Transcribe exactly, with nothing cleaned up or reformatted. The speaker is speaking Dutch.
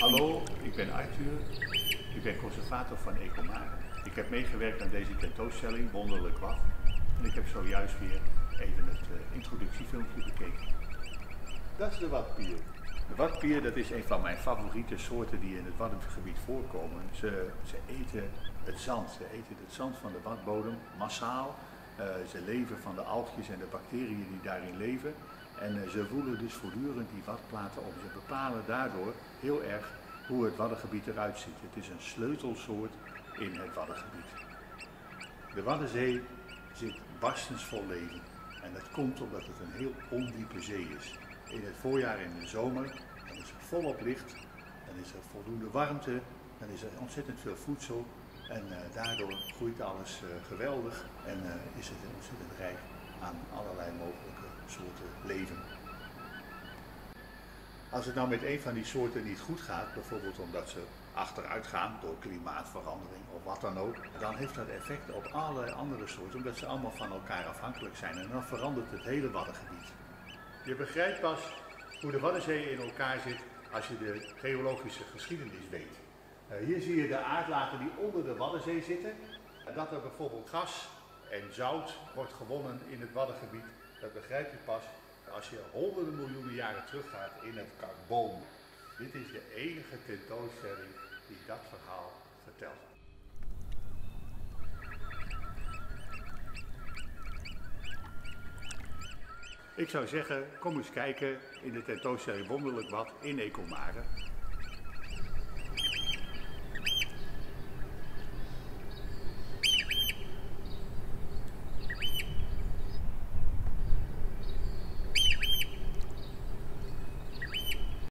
Hallo, ik ben Arthur. Ik ben conservator van Ecomare. Ik heb meegewerkt aan deze tentoonstelling, Wonderlijk Wat. En ik heb zojuist weer even het uh, introductiefilmpje bekeken. Dat is de watpier. De watpier, dat is een van mijn favoriete soorten die in het Waddengebied voorkomen. Ze, ze eten het zand. Ze eten het zand van de wadbodem massaal. Uh, ze leven van de algjes en de bacteriën die daarin leven. En uh, ze voelen dus voortdurend die wadplaten op. Ze bepalen daardoor heel erg hoe het Waddengebied eruit ziet. Het is een sleutelsoort in het Waddengebied. De Waddenzee zit barstensvol leven. En dat komt omdat het een heel ondiepe zee is. In het voorjaar en in de zomer, dan is er volop licht, dan is er voldoende warmte, dan is er ontzettend veel voedsel. En uh, daardoor groeit alles uh, geweldig en uh, is het ontzettend rijk aan allerlei mogelijke soorten leven. Als het nou met een van die soorten niet goed gaat, bijvoorbeeld omdat ze achteruit gaan door klimaatverandering of wat dan ook, dan heeft dat effect op allerlei andere soorten, omdat ze allemaal van elkaar afhankelijk zijn en dan verandert het hele Waddengebied. Je begrijpt pas hoe de Waddenzee in elkaar zit als je de geologische geschiedenis weet. Uh, hier zie je de aardlagen die onder de Waddenzee zitten. Dat er bijvoorbeeld gas en zout wordt gewonnen in het Waddengebied, dat begrijp je pas als je honderden miljoenen jaren teruggaat in het Carboon. Dit is de enige tentoonstelling die dat verhaal vertelt. Ik zou zeggen, kom eens kijken in de tentoonstelling Wonderlijk Wat in Ecomare.